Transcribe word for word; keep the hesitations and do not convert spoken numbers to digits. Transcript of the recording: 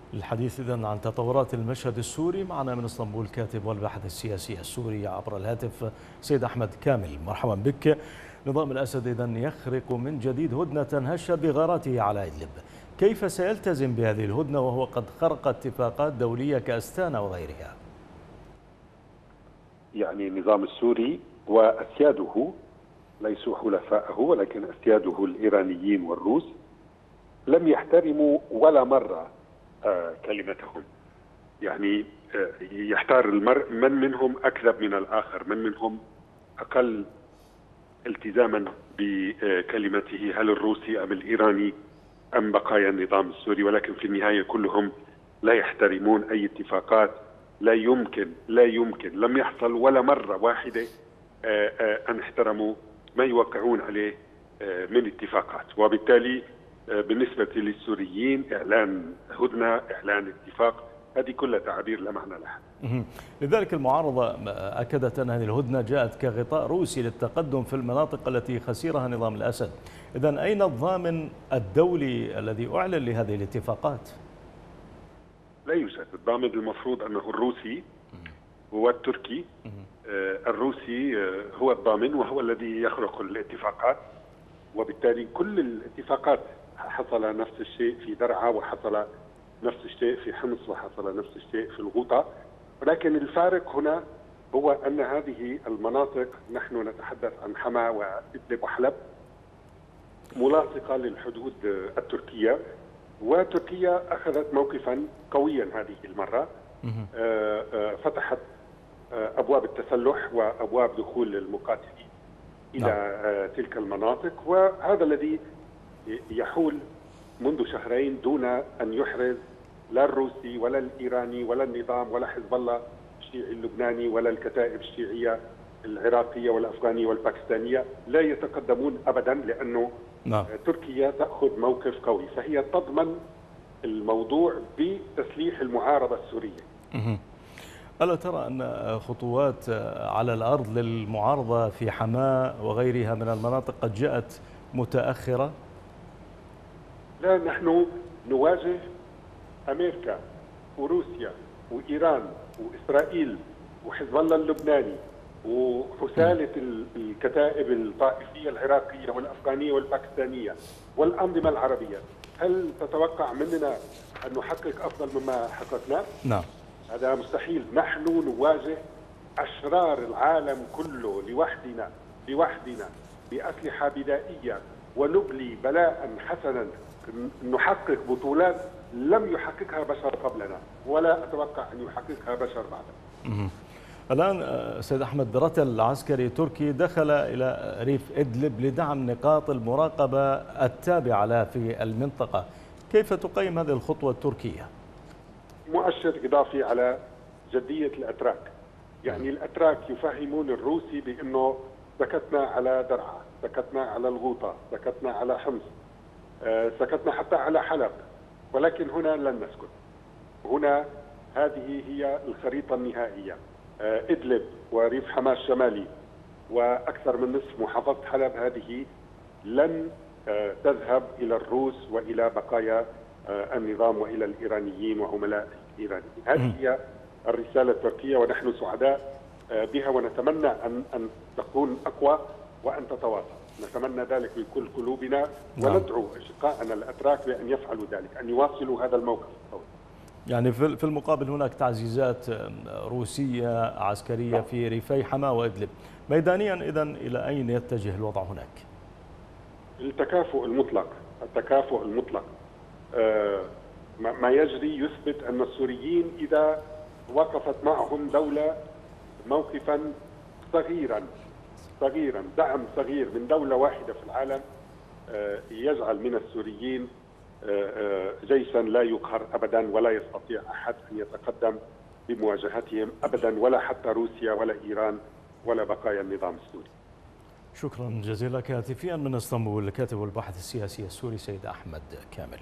للحديث إذن عن تطورات المشهد السوري معنا من اسطنبول كاتب والباحث السياسي السوري عبر الهاتف سيد أحمد كامل. مرحبا بك. نظام الأسد إذن يخرق من جديد هدنة هشت بغاراته على إدلب، كيف سيلتزم بهذه الهدنة وهو قد خرق اتفاقات دولية كأستانا وغيرها؟ يعني النظام السوري وأسياده ليسوا حلفائه ولكن أسياده الإيرانيين والروس لم يحترموا ولا مرة كلمتهم. يعني يحتار المرء من منهم أكذب من الآخر، من منهم أقل التزاما بكلمته، هل الروسي أم الإيراني أم بقايا النظام السوري، ولكن في النهاية كلهم لا يحترمون أي اتفاقات. لا يمكن لا يمكن لم يحصل ولا مرة واحدة أن احترموا ما يوقعون عليه من اتفاقات، وبالتالي بالنسبة للسوريين إعلان هدنة، إعلان اتفاق، هذه كلها تعابير لا معنى لها. لذلك المعارضة أكدت أن هذه الهدنة جاءت كغطاء روسي للتقدم في المناطق التي خسرها نظام الأسد. إذن أين الضامن الدولي الذي أعلن لهذه الاتفاقات؟ لا يوجد. الضامن المفروض أنه الروسي هو التركي. الروسي هو الضامن وهو الذي يخرق الاتفاقات، وبالتالي كل الاتفاقات حصل نفس الشيء في درعا، وحصل نفس الشيء في حمص، وحصل نفس الشيء في الغوطة. ولكن الفارق هنا هو أن هذه المناطق، نحن نتحدث عن حما وإدلب وحلب، ملاصقة للحدود التركية، وتركيا أخذت موقفا قويا هذه المرة. فتحت أبواب التسلح وأبواب دخول المقاتلين إلى تلك المناطق، وهذا الذي يحول منذ شهرين دون أن يحرز لا الروسي ولا الإيراني ولا النظام ولا حزب الله الشيعي اللبناني ولا الكتائب الشيعية العراقية والأفغانية والباكستانية لا يتقدمون أبدا، لأنه نعم. تركيا تأخذ موقف قوي، فهي تضمن الموضوع بتسليح المعارضة السورية. ألا ترى أن خطوات على الأرض للمعارضة في حماة وغيرها من المناطق قد جاءت متأخرة؟ لا، نحن نواجه أمريكا وروسيا وإيران وإسرائيل وحزب الله اللبناني وحسالة الكتائب الطائفية العراقية والأفغانية والباكستانية والأنظمة العربية. هل تتوقع مننا أن نحقق أفضل مما حققنا؟ نعم، هذا مستحيل. نحن نواجه أشرار العالم كله لوحدنا لوحدنا بأسلحة بدائية، ونبلي بلاء حسنا، نحقق بطولات لم يحققها بشر قبلنا ولا أتوقع أن يحققها بشر بعدنا. الآن سيد أحمد، رتل عسكري تركي دخل إلى ريف إدلب لدعم نقاط المراقبة التابعة له في المنطقة، كيف تقيم هذه الخطوة التركية؟ مؤشر إضافي على جدية الأتراك. يعني الأتراك يفهمون الروسي بأنه سكتنا على درعا، سكتنا على الغوطة، سكتنا على حمص، سكتنا حتى على حلب، ولكن هنا لن نسكت. هنا هذه هي الخريطة النهائية. إدلب وريف حماة الشمالي وأكثر من نصف محافظة حلب هذه لن تذهب إلى الروس وإلى بقايا النظام وإلى الإيرانيين وعملاء الإيرانيين. هذه هي الرسالة التركية، ونحن سعداء بها ونتمنى أن أن تكون أقوى وأن تتواصل. نتمنى ذلك بكل قلوبنا، وندعو أشقائنا الأتراك بأن يفعلوا ذلك، أن يواصلوا هذا الموقف القوي. يعني في المقابل هناك تعزيزات روسية عسكرية في ريفي حماة وإدلب. ميدانيا إذن إلى أين يتجه الوضع هناك؟ التكافؤ المطلق، التكافؤ المطلق. آه ما يجري يثبت أن السوريين إذا وقفت معهم دولة موقفا صغيرا صغيرا دعم صغير من دولة واحدة في العالم يجعل من السوريين جيشا لا يقهر أبدا، ولا يستطيع أحد أن يتقدم بمواجهتهم أبدا، ولا حتى روسيا ولا إيران ولا بقايا النظام السوري. شكرا جزيلا. هاتفيا من اسطنبول الكاتب والباحث السياسي السوري سيد أحمد كامل.